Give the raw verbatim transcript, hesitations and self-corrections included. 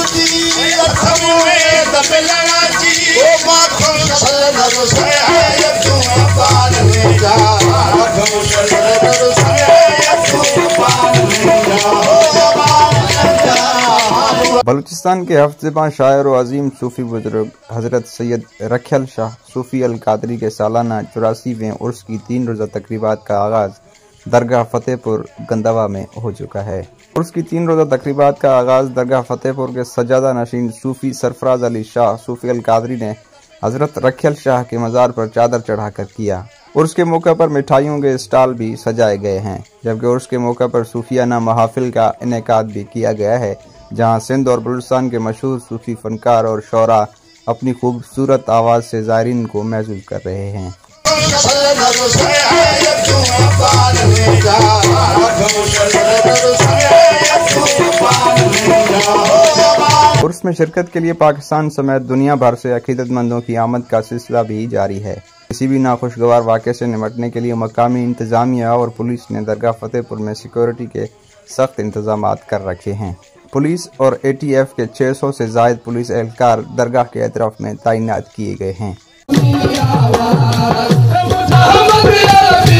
बलूचिस्तान के हफ्ज़ शायर व अजीम सूफ़ी बुजुर्ग हज़रत सैयद रखियल शाह सूफ़ी अल कादरी के सालाना चौरासीवें उर्स की तीन रोज़ा तकरीबात का आगाज़ दरगाह फतेहपुर गंदावा में हो चुका है। उर्स की तीन रोज़ा तकरीबात का आगाज़ दरगाह फतेहपुर के सजादा नशीन सूफ़ी सरफराज अली शाह सूफ़ी अल कादरी ने हज़रत रखियल शाह के मज़ार पर चादर चढ़ाकर किया। उर्स के मौके पर मिठाइयों के स्टॉल भी सजाए गए हैं, जबकि उर्स के मौके पर सूफियाना महाफिल का इनेकाद भी किया गया है, जहां सिंध और बलूचिस्तान के मशहूर सूफी फनकार और शोरा अपनी खूबसूरत आवाज़ से ज़ायरीन को महसूस कर रहे हैं। उर्स में शिरकत के लिए पाकिस्तान समेत दुनिया भर से अकीदतमंदों की आमद का सिलसिला भी जारी है। किसी भी नाखुशगवार वाक़े से निपटने के लिए मकामी इंतजामिया और पुलिस ने दरगाह फतेहपुर में सिक्योरिटी के सख्त इंतजाम कर रखे हैं। पुलिस और ए टी एफ के छह सौ से जायद पुलिस एहलकार दरगाह के अतराफ में तैनात किए गए हैं।